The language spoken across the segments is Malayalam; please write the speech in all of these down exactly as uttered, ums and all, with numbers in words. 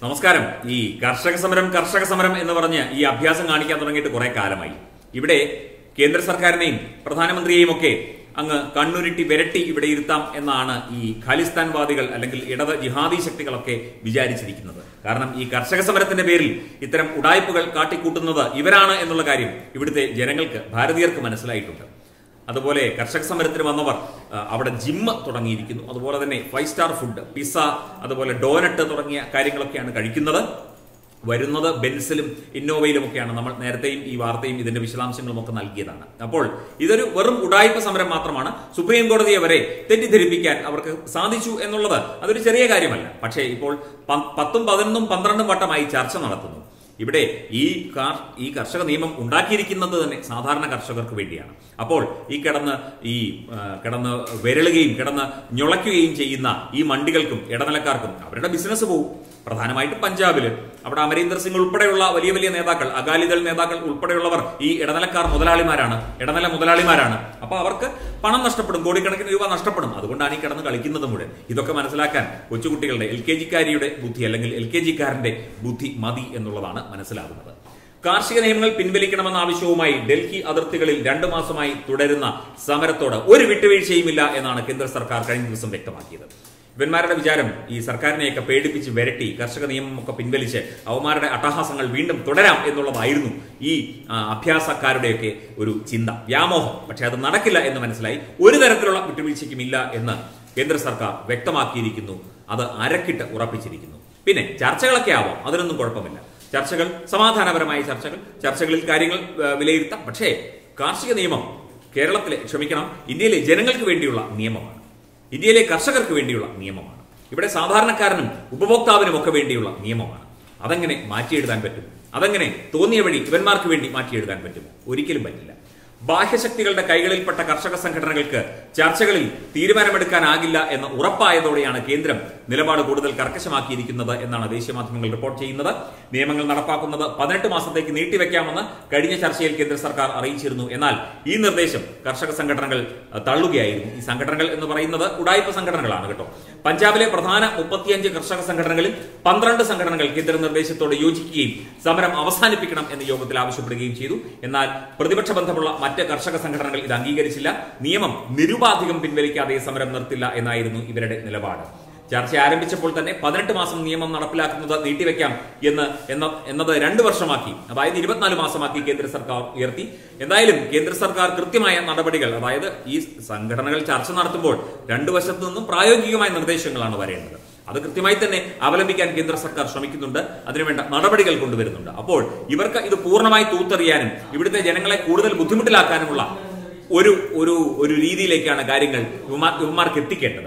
നമസ്കാരം. ഈ കർഷക സമരം കർഷക സമരം എന്ന് പറഞ്ഞ് ഈ അഭ്യാസം കാണിക്കാൻ തുടങ്ങിയിട്ട് കുറെ കാലമായി. ഇവിടെ കേന്ദ്ര സർക്കാരിനെയും പ്രധാനമന്ത്രിയെയും ഒക്കെ അങ്ങ് കണ്ണുരുട്ടി വിരട്ടി ഇവിടെ ഇരുത്താം എന്നാണ് ഈ ഖാലിസ്ഥാൻവാദികൾ അല്ലെങ്കിൽ ഇടത് ജിഹാദി ശക്തികളൊക്കെ വിചാരിച്ചിരിക്കുന്നത്. കാരണം ഈ കർഷക സമരത്തിന്റെ പേരിൽ ഇത്തരം ഉടായ്പകൾ കാട്ടിക്കൂട്ടുന്നത് ഇവരാണ് എന്നുള്ള കാര്യം ഇവിടുത്തെ ജനങ്ങൾക്ക്, ഭാരതീയർക്ക് മനസ്സിലായിട്ടുണ്ട്. അതുപോലെ കർഷക സമരത്തിന് വന്നവർ അവിടെ ജിമ്മ് തുടങ്ങിയിരിക്കുന്നു. അതുപോലെ തന്നെ ഫൈവ് സ്റ്റാർ ഫുഡ്, പിസ്സ, അതുപോലെ ഡോനട്ട് തുടങ്ങിയ കാര്യങ്ങളൊക്കെയാണ് കഴിക്കുന്നത്. വരുന്നത് ബെൻസിലും ഇന്നോവയിലും ഒക്കെയാണ്. നമ്മൾ നേരത്തെയും ഈ വാർത്തയും ഇതിന്റെ വിശദാംശങ്ങളും ഒക്കെ നൽകിയതാണ്. അപ്പോൾ ഇതൊരു വെറും ഉടായ്പ സമരം മാത്രമാണ്. സുപ്രീം കോടതിയെ വരെ തെറ്റിദ്ധരിപ്പിക്കാൻ അവർക്ക് സാധിച്ചു എന്നുള്ളത് അതൊരു ചെറിയ കാര്യമല്ല. പക്ഷേ ഇപ്പോൾ പത്തും പതിനൊന്നും പന്ത്രണ്ടും വട്ടമായി ചർച്ച നടത്തുന്നു. ഇവിടെ ഈ ഈ കർഷക നിയമം ഉണ്ടാക്കിയിരിക്കുന്നത് തന്നെ സാധാരണ കർഷകർക്ക് വേണ്ടിയാണ്. അപ്പോൾ ഈ കിടന്ന് ഈ കിടന്ന് വിരളുകയും കിടന്ന് ഞൊളയ്ക്കുകയും ചെയ്യുന്ന ഈ മണ്ടികൾക്കും ഇടനിലക്കാർക്കും അവരുടെ ബിസിനസ് പോകും. പ്രധാനമായിട്ടും പഞ്ചാബില് അവിടെ അമരീന്ദർ സിംഗ് ഉൾപ്പെടെയുള്ള വലിയ വലിയ നേതാക്കൾ, അകാലിദൾ നേതാക്കൾ ഉൾപ്പെടെയുള്ളവർ ഈ ഇടനിലക്കാർ മുതലാളിമാരാണ്, ഇടനില മുതലാളിമാരാണ്. അപ്പൊ അവർക്ക് പണം നഷ്ടപ്പെടും, കോടിക്കണക്കിന് രൂപ നഷ്ടപ്പെടും. അതുകൊണ്ടാണ് ഈ കിടന്ന് കളിക്കുന്നത് മുഴുവൻ. ഇതൊക്കെ മനസ്സിലാക്കാൻ കൊച്ചുകുട്ടികളുടെ എൽ കെ ജിക്കാരിയുടെ ബുദ്ധി അല്ലെങ്കിൽ എൽ കെ ജിക്കാരന്റെ ബുദ്ധി മതി എന്നുള്ളതാണ് മനസ്സിലാകുന്നത്. കാർഷിക നിയമങ്ങൾ പിൻവലിക്കണമെന്ന ആവശ്യവുമായി ഡൽഹി അതിർത്തികളിൽ രണ്ടു മാസമായി തുടരുന്ന സമരത്തോട് ഒരു വിട്ടുവീഴ്ചയുമില്ല എന്നാണ് കേന്ദ്ര സർക്കാർ കഴിഞ്ഞ ദിവസം വ്യക്തമാക്കിയത്. ഇവന്മാരുടെ വിചാരം ഈ സർക്കാരിനെയൊക്കെ പേടിപ്പിച്ച് വിരട്ടി കർഷക നിയമം ഒക്കെ പിൻവലിച്ച് അവന്മാരുടെ അട്ടഹാസങ്ങൾ വീണ്ടും തുടരാം എന്നുള്ളതായിരുന്നു ഈ അഭ്യാസക്കാരുടെയൊക്കെ ഒരു ചിന്ത, വ്യാമോഹം. പക്ഷെ അത് നടക്കില്ല എന്ന് മനസ്സിലായി. ഒരു തരത്തിലുള്ള വിട്ടുവീഴ്ചയ്ക്കുമില്ല എന്ന് കേന്ദ്ര സർക്കാർ വ്യക്തമാക്കിയിരിക്കുന്നു. അത് അരക്കിട്ട് ഉറപ്പിച്ചിരിക്കുന്നു. പിന്നെ ചർച്ചകളൊക്കെ ആവാം, അതിനൊന്നും കുഴപ്പമില്ല. ചർച്ചകൾ സമാധാനപരമായ ചർച്ചകൾ, ചർച്ചകളിൽ കാര്യങ്ങൾ വിലയിരുത്താം. പക്ഷേ കാർഷിക നിയമം കേരളത്തിലെ, ക്ഷമിക്കണം, ഇന്ത്യയിലെ ജനങ്ങൾക്ക് വേണ്ടിയുള്ള നിയമമാണ്. ഇന്ത്യയിലെ കർഷകർക്ക് വേണ്ടിയുള്ള നിയമമാണ്. ഇവിടെ സാധാരണക്കാരനും ഉപഭോക്താവിനും ഒക്കെ വേണ്ടിയുള്ള നിയമമാണ്. അതെങ്ങനെ മാറ്റിയെഴുതാൻ പറ്റും? അതെങ്ങനെ തോന്നിയ വഴി ഇവന്മാർക്ക് വേണ്ടി മാറ്റിയെഴുതാൻ പറ്റുമോ? ഒരിക്കലും പറ്റില്ല. ബാഹ്യശക്തികളുടെ കൈകളിൽപ്പെട്ട കർഷക സംഘടനകൾക്ക് ചർച്ചകളിൽ തീരുമാനമെടുക്കാനാകില്ല എന്ന് ഉറപ്പായതോടെയാണ് കേന്ദ്രം നിലപാട് കൂടുതൽ കർക്കശമാക്കിയിരിക്കുന്നത് എന്നാണ് ദേശീയ മാധ്യമങ്ങൾ റിപ്പോർട്ട് ചെയ്യുന്നത്. നിയമങ്ങൾ നടപ്പാക്കുന്നത് പതിനെട്ട് മാസത്തേക്ക് നീട്ടിവെക്കാമെന്ന് കഴിഞ്ഞ ചർച്ചയിൽ കേന്ദ്ര സർക്കാർ അറിയിച്ചിരുന്നു. എന്നാൽ ഈ നിർദ്ദേശം കർഷക സംഘടനകൾ തള്ളുകയായിരുന്നു. ഈ സംഘടനകൾ എന്ന് പറയുന്നത് ഉടായ്പ സംഘടനകളാണ് കേട്ടോ. പഞ്ചാബിലെ പ്രധാന മുപ്പത്തിയഞ്ച് കർഷക സംഘടനകളിൽ പന്ത്രണ്ട് സംഘടനകൾ കേന്ദ്ര നിർദ്ദേശത്തോട് യോജിക്കുകയും സമരം അവസാനിപ്പിക്കണം എന്ന് യോഗത്തിൽ ആവശ്യപ്പെടുകയും ചെയ്തു. എന്നാൽ പ്രതിപക്ഷ ബന്ധമുള്ള മറ്റ് കർഷക സംഘടനകൾ ഇത് അംഗീകരിച്ചില്ല. നിയമം നിരുപാധികം പിൻവലിക്കാതെ സമരം നിർത്തില്ല എന്നായിരുന്നു ഇവരുടെ നിലപാട്. ചർച്ച ആരംഭിച്ചപ്പോൾ തന്നെ പതിനെട്ട് മാസം നിയമം നടപ്പിലാക്കുന്നത് നീട്ടിവെക്കാം എന്ന് എന്നത് രണ്ടു വർഷമാക്കി, അതായത് ഇരുപത്തിനാല് മാസമാക്കി കേന്ദ്ര സർക്കാർ ഉയർത്തി. എന്തായാലും കേന്ദ്ര സർക്കാർ കൃത്യമായ നടപടികൾ, അതായത് ഈ സംഘടനകൾ ചർച്ച നടത്തുമ്പോൾ രണ്ടു വശത്തു നിന്നും പ്രായോഗികമായ നിർദ്ദേശങ്ങളാണ് വരേണ്ടത്. അത് കൃത്യമായി തന്നെ അവലംബിക്കാൻ കേന്ദ്ര സർക്കാർ ശ്രമിക്കുന്നുണ്ട്. അതിനുവേണ്ട നടപടികൾ കൊണ്ടുവരുന്നുണ്ട്. അപ്പോൾ ഇവർക്ക് ഇത് പൂർണ്ണമായി തൂത്തെറിയാനും ഇവിടുത്തെ ജനങ്ങളെ കൂടുതൽ ബുദ്ധിമുട്ടിലാക്കാനുമുള്ള ഒരു ഒരു ഒരു രീതിയിലേക്കാണ് കാര്യങ്ങൾ ഇവന്മാർക്ക് എത്തിക്കേണ്ടത്.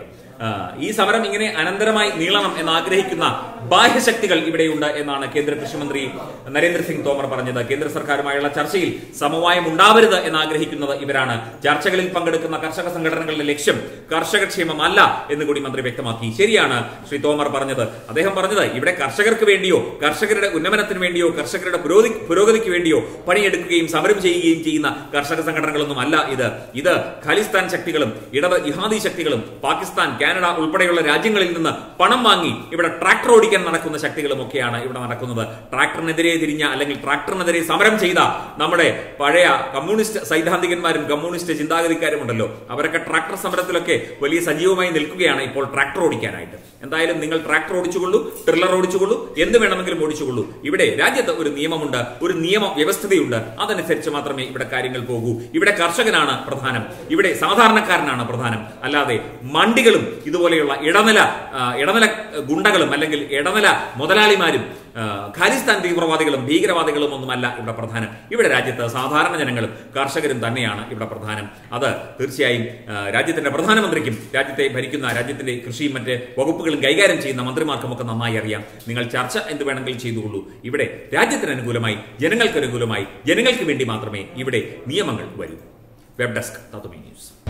ഈ സമരം ഇങ്ങനെ അനന്തരമായി നീളണം എന്ന് ആഗ്രഹിക്കുന്ന ബാഹ്യശക്തികൾ ഇവിടെയുണ്ട് എന്നാണ് കേന്ദ്ര കൃഷിമന്ത്രി നരേന്ദ്ര സിംഗ് തോമർ പറഞ്ഞത്. കേന്ദ്ര സർക്കാരുമായുള്ള ചർച്ചയിൽ സമവായം ഉണ്ടാവരുത് എന്ന് ആഗ്രഹിക്കുന്നത് ഇവരാണ്. ചർച്ചകളിൽ പങ്കെടുക്കുന്ന കർഷക സംഘടനകളുടെ ലക്ഷ്യം കർഷകക്ഷേമമല്ല എന്ന് കൂടി മന്ത്രി വ്യക്തമാക്കി. ശരിയാണ് ശ്രീ തോമർ പറഞ്ഞത്. അദ്ദേഹം പറഞ്ഞത് ഇവിടെ കർഷകർക്ക് വേണ്ടിയോ കർഷകരുടെ ഉന്നമനത്തിന് വേണ്ടിയോ കർഷകരുടെ പുരോഗതി പുരോഗതിക്ക് വേണ്ടിയോ പണിയെടുക്കുകയും സമരം ചെയ്യുകയും ചെയ്യുന്ന കർഷക സംഘടനകളൊന്നും അല്ല ഇത്. ഇത് ഖാലിസ്ഥാൻ ശക്തികളും ഇടത് ജിഹാദി ശക്തികളും പാകിസ്ഥാൻ, കാനഡ ഉൾപ്പെടെയുള്ള രാജ്യങ്ങളിൽ നിന്ന് പണം വാങ്ങി ഇവിടെ ട്രാക്ടർ ഓടിക്കാൻ നടക്കുന്ന ശക്തികളും ഒക്കെയാണ് ഇവിടെ നടക്കുന്നത്. ട്രാക്ടറിനെതിരെ തിരിഞ്ഞ അല്ലെങ്കിൽ ട്രാക്ടറിനെതിരെ സമരം ചെയ്ത നമ്മുടെ പഴയ കമ്മ്യൂണിസ്റ്റ് സൈദ്ധാന്തികന്മാരും കമ്മ്യൂണിസ്റ്റ് ചിന്താഗതിക്കാരും ഉണ്ടല്ലോ, അവരൊക്കെ ട്രാക്ടർ സമരത്തിലൊക്കെ വലിയ സജീവമായി നിൽക്കുകയാണ് ഇപ്പോൾ ട്രാക്ടർ ഓടിക്കാനായിട്ട്. എന്തായാലും നിങ്ങൾ ട്രാക്ടർ ഓടിച്ചുകൊള്ളൂ, ട്രില്ലർ ഓടിച്ചുകൊള്ളൂ, എന്ത് വേണമെങ്കിലും ഓടിച്ചുകൊള്ളൂ. ഇവിടെ രാജ്യത്ത് ഒരു നിയമമുണ്ട്, ഒരു നിയമ വ്യവസ്ഥതയുണ്ട്. അതനുസരിച്ച് മാത്രമേ ഇവിടെ കാര്യങ്ങൾ പോകൂ. ഇവിടെ കർഷകനാണ് പ്രധാനം, ഇവിടെ സാധാരണക്കാരനാണ് പ്രധാനം. അല്ലാതെ മണ്ടികളും ഇതുപോലെയുള്ള ഇടനില ഇടനില ഗുണ്ടകളും അല്ലെങ്കിൽ ഇടനില മുതലാളിമാരും ഖാലിസ്ഥാൻ തീവ്രവാദികളും ഭീകരവാദികളും ഒന്നുമല്ല ഇവിടെ പ്രധാനം. ഇവിടെ രാജ്യത്ത് സാധാരണ ജനങ്ങളും കർഷകരും തന്നെയാണ് ഇവിടെ പ്രധാനം. അത് തീർച്ചയായും രാജ്യത്തിന്റെ പ്രധാനമന്ത്രിക്കും രാജ്യത്തെ ഭരിക്കുന്ന രാജ്യത്തിന്റെ കൃഷിയും മറ്റ് വകുപ്പുകളും കൈകാര്യം ചെയ്യുന്ന മന്ത്രിമാർക്കും ഒക്കെ നന്നായി അറിയാം. നിങ്ങൾ ചർച്ച എന്ത് വേണമെങ്കിൽ ചെയ്തുകൊള്ളൂ. ഇവിടെ രാജ്യത്തിന് അനുകൂലമായി, ജനങ്ങൾക്ക് അനുകൂലമായി, ജനങ്ങൾക്ക് വേണ്ടി മാത്രമേ ഇവിടെ നിയമങ്ങൾ വരൂ. Web desk Tatwamayi news.